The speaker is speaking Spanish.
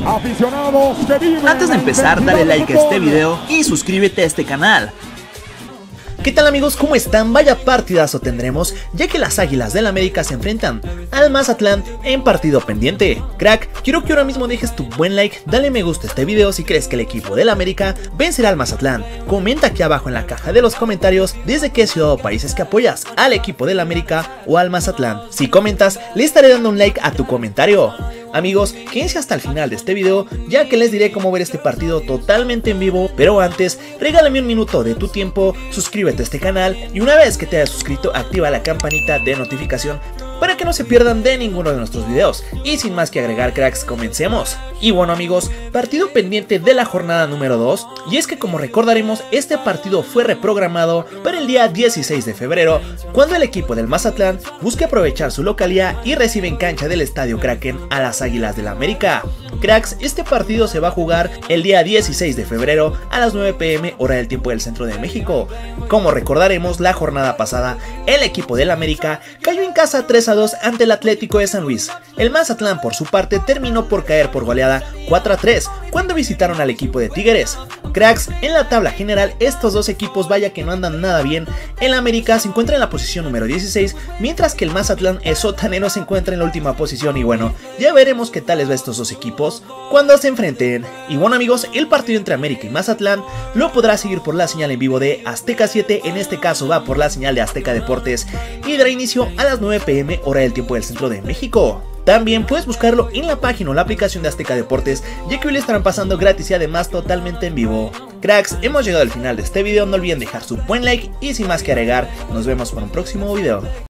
Aficionados que viven. Antes de empezar, dale like a este video y suscríbete a este canal. ¿Qué tal amigos? ¿Cómo están? Vaya partidazo tendremos, ya que las Águilas del América se enfrentan al Mazatlán en partido pendiente. Crack, quiero que ahora mismo dejes tu buen like, dale me gusta a este video si crees que el equipo del América vencerá al Mazatlán. Comenta aquí abajo en la caja de los comentarios desde qué ciudad o país es que apoyas al equipo del América o al Mazatlán. Si comentas, le estaré dando un like a tu comentario. Amigos, quédense hasta el final de este video, ya que les diré cómo ver este partido totalmente en vivo, pero antes, regálame un minuto de tu tiempo, suscríbete a este canal y una vez que te hayas suscrito, activa la campanita de notificación para que no se pierdan de ninguno de nuestros videos. Y sin más que agregar, cracks, comencemos. Y bueno amigos, partido pendiente de la jornada número 2, y es que como recordaremos, este partido fue reprogramado para el día 16 de febrero, cuando el equipo del Mazatlán busca aprovechar su localía y recibe en cancha del Estadio Kraken a las Águilas del América. Cracks, este partido se va a jugar el día 16 de febrero a las 9 p.m. hora del tiempo del centro de México. Como recordaremos, la jornada pasada, el equipo del América cayó en casa 3-2 ante el Atlético de San Luis. El Mazatlán por su parte terminó por caer por goleada 4-3 cuando visitaron al equipo de Tigres. Cracks, en la tabla general estos dos equipos vaya que no andan nada bien. El América se encuentra en la posición número 16, mientras que el Mazatlán sotanero se encuentra en la última posición, y bueno, ya veremos qué tal les va a estos dos equipos cuando se enfrenten. Y bueno amigos, el partido entre América y Mazatlán lo podrás seguir por la señal en vivo de Azteca 7, en este caso va por la señal de Azteca Deportes y dará inicio a las 9 p.m. hora del tiempo del centro de México. También puedes buscarlo en la página o la aplicación de Azteca Deportes, ya que hoy le estarán pasando gratis y además totalmente en vivo. Cracks, hemos llegado al final de este video, no olviden dejar su buen like y sin más que agregar, nos vemos para un próximo video.